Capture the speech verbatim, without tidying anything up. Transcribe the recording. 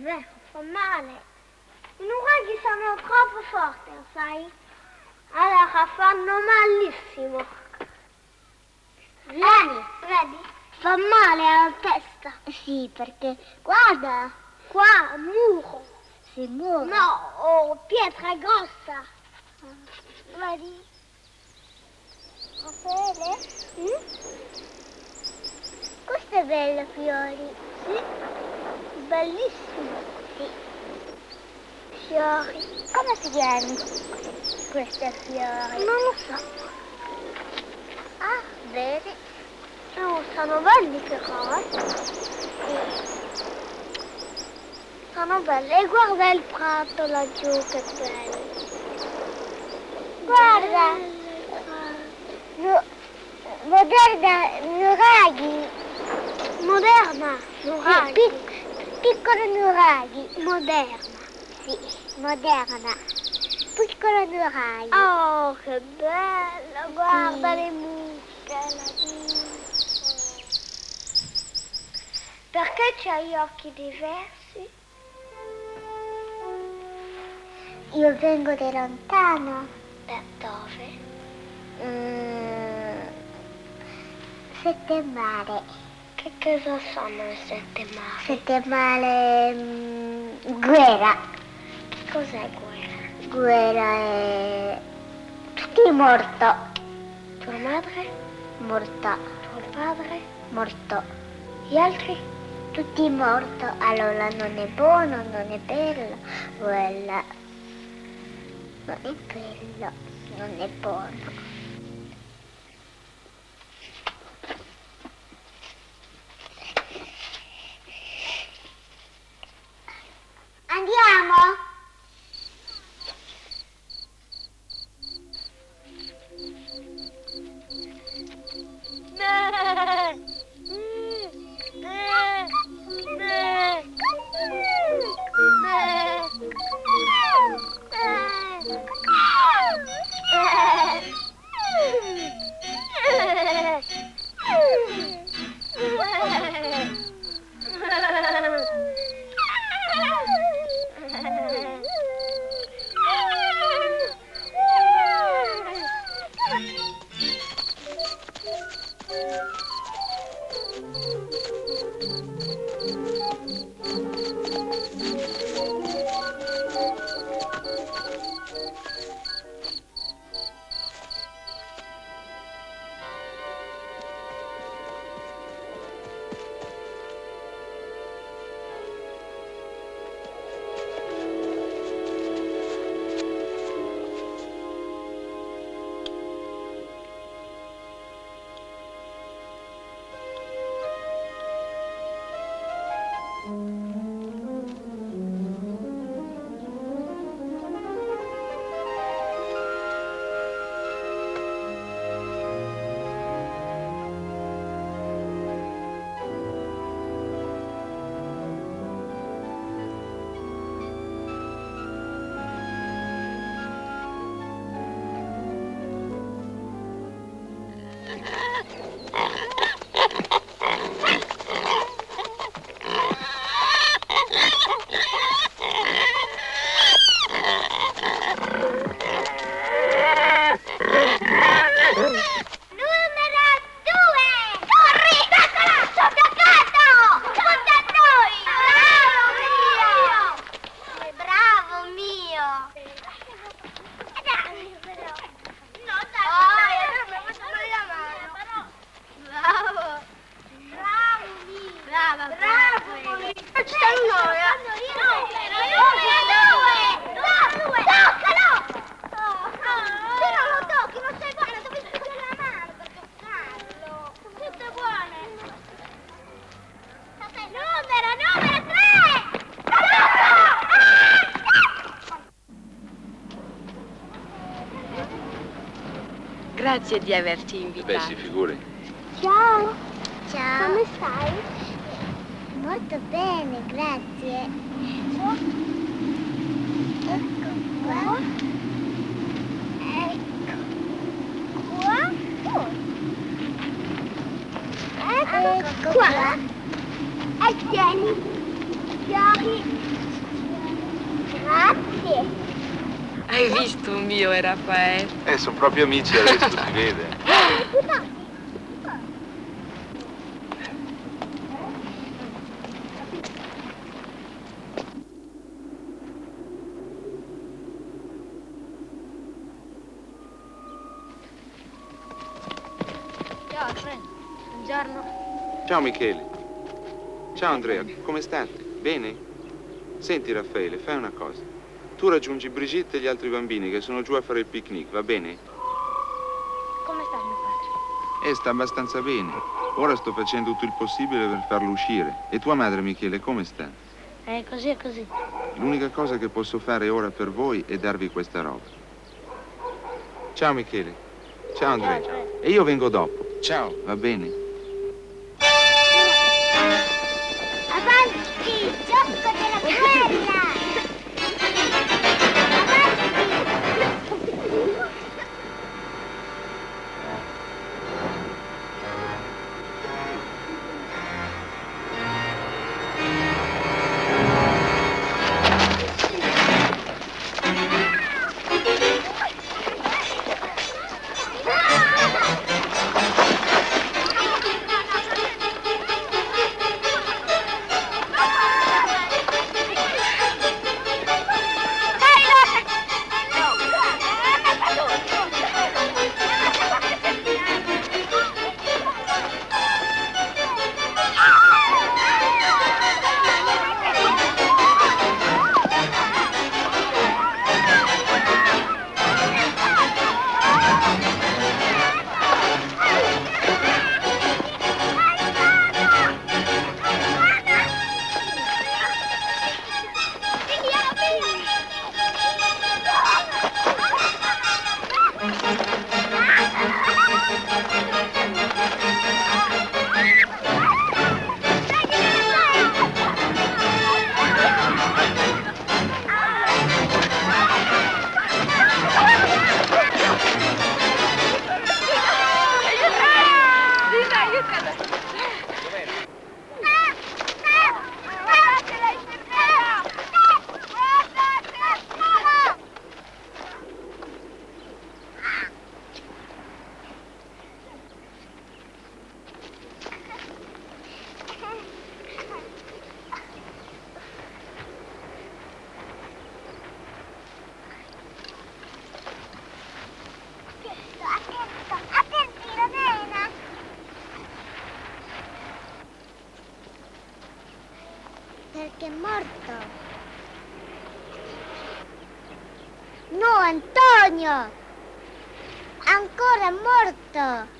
vero, fa male. I nuraghi sono troppo forti, sai? Allora fanno malissimo. Vieni, eh, vedi? Fa male alla testa. Sì, perché guarda. Qua, muro. Si muro. No, oh, pietra grossa. Vedi? Raffaele? Mm? Questo è bello, Fiori. Sì, bellissimo. Sì. Fiori. Come si chiamano questi fiori? Non lo so. Ah, vedi? Oh, sono belli però, eh? Sì. Sono belli. E guarda il prato laggiù, che bello. Guarda. No, moderna nuraghi. Moderna, nuraghi. Pic, piccolo nuraghi. Moderna. Sì, moderna. Piccolo nuraghi. Oh, che bello. Guarda Sì. le mucche laggiù. Perché c'hai gli occhi diversi? Io vengo da lontano. Da dove? Mm, sette mare. Che cosa sono le sette mari? Sette mare. Mm, guerra. Che cos'è guerra? Guerra è. Tutti morto. Tua madre? Morto. Tuo padre? Morto. Gli altri? Tutti morto. Allora non è buono, non è bello. Quella. Non è bello, non è buono. Andiamo? Grazie di averci invitato. Beh, si figuri. Ciao. Ciao. Come stai? Molto bene, grazie. Ecco qua. Ecco qua. Ecco Ecco qua. E tieni. Fiori. Hai visto Mio e Raffaele? Eh, sono proprio amici adesso, si vede. Ciao, Alfredo. Buongiorno. Ciao Michele. Ciao Andrea, come state? Bene? Senti Raffaele, fai una cosa. Tu raggiungi Brigitte e gli altri bambini che sono giù a fare il picnic, va bene? Come sta mio padre? Eh, sta abbastanza bene. Ora sto facendo tutto il possibile per farlo uscire. E tua madre, Michele, come sta? Eh, così e così. L'unica cosa che posso fare ora per voi è darvi questa roba. Ciao Michele. Ciao Andrea. Ciao, Andrea. E io vengo dopo. Ciao, va bene? Avanti, gioco della guerra! Perché è morto. No, Antonio! Ancora è morto!